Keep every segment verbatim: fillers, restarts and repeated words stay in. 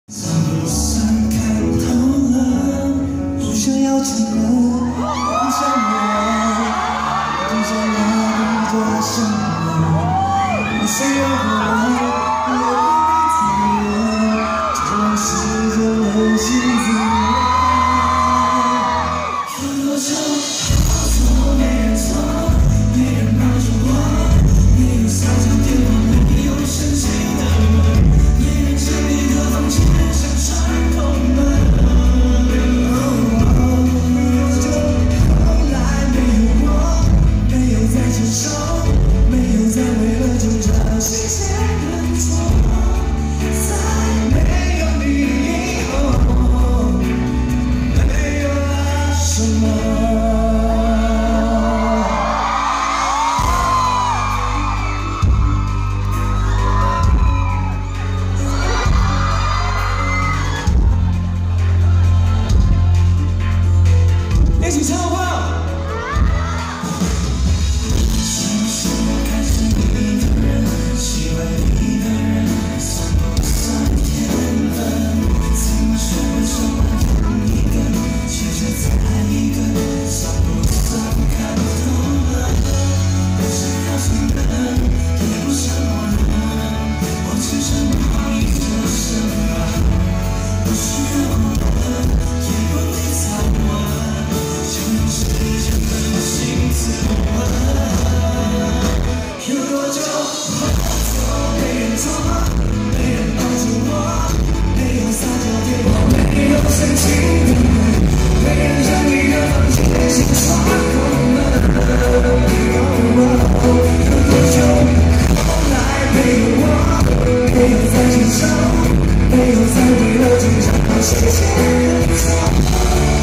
算不算看透了？不想要承认，不想我，不想要不多什么，不想要回来，也不必自由，这世界流行自我。有多久好错没人错，没人抱着我，没有撒娇电话，没有深情的吻，没人整理的房间像穿空门。没有就后来没有我，没有再牵手，没有再为了挣扎谁先认错，在没有你以后，没有了什么。一起唱好不好？什么时候开始你的人，喜欢你的人，算不算天分？怎么学会手腕同一根，学着再一根，算不算看透了？不想要承认，也不想默认，我只想抱一个什么？不需要我问，也不必再问。世界的心自问，有多久没人错，没人抱着我，没有撒娇电话，没有深情的吻，没人整理的房间像穿空门。有多久后来没有我，没有再牵手，没有再为了挣扎谁先认错。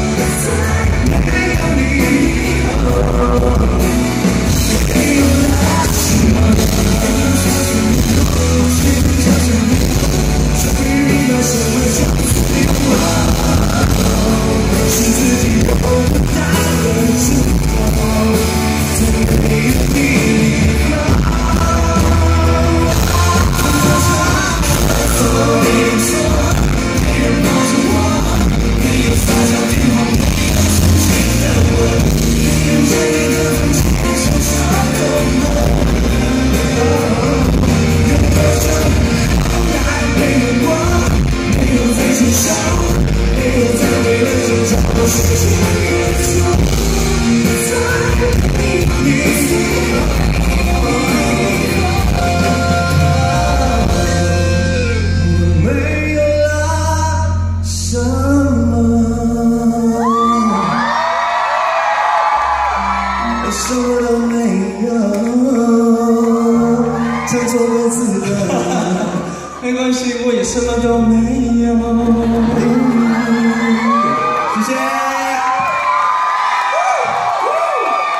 什么都没有，唱错歌词了，没关系，我也什么都没有。